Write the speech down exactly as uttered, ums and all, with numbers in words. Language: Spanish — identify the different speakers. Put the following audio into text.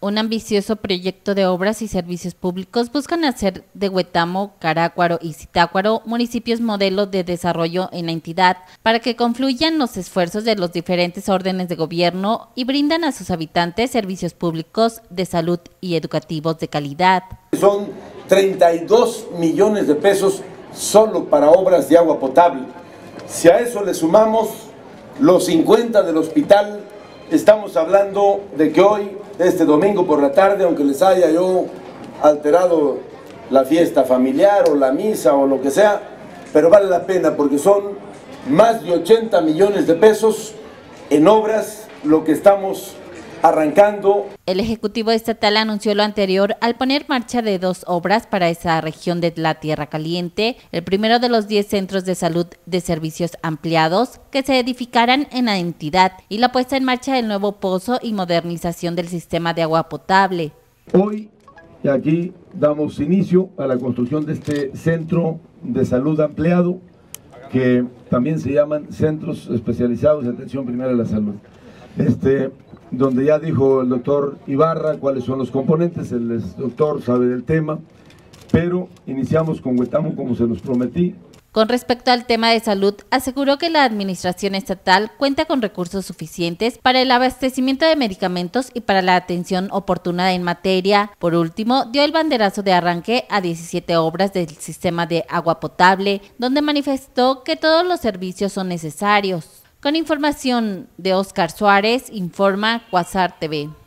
Speaker 1: Un ambicioso proyecto de obras y servicios públicos buscan hacer de Huetamo, Carácuaro y Zitácuaro municipios modelo de desarrollo en la entidad para que confluyan los esfuerzos de los diferentes órdenes de gobierno y brindan a sus habitantes servicios públicos de salud y educativos de calidad.
Speaker 2: Son treinta y dos millones de pesos solo para obras de agua potable. Si a eso le sumamos los cincuenta del hospital, estamos hablando de que hoy, este domingo por la tarde, aunque les haya yo alterado la fiesta familiar o la misa o lo que sea, pero vale la pena porque son más de ochenta millones de pesos en obras lo que estamos arrancando.
Speaker 1: El Ejecutivo Estatal anunció lo anterior al poner en marcha de dos obras para esa región de la Tierra Caliente, el primero de los diez centros de salud de servicios ampliados que se edificarán en la entidad y la puesta en marcha del nuevo pozo y modernización del sistema de agua potable.
Speaker 2: Hoy aquí damos inicio a la construcción de este centro de salud ampliado, que también se llaman centros especializados de atención primaria a la salud. Este, donde ya dijo el doctor Ibarra cuáles son los componentes, el doctor sabe del tema, pero iniciamos con Huetamo como se nos prometí.
Speaker 1: Con respecto al tema de salud, aseguró que la administración estatal cuenta con recursos suficientes para el abastecimiento de medicamentos y para la atención oportuna en materia. Por último, dio el banderazo de arranque a diecisiete obras del sistema de agua potable, donde manifestó que todos los servicios son necesarios. Con información de Oscar Suárez, informa Quasar T V.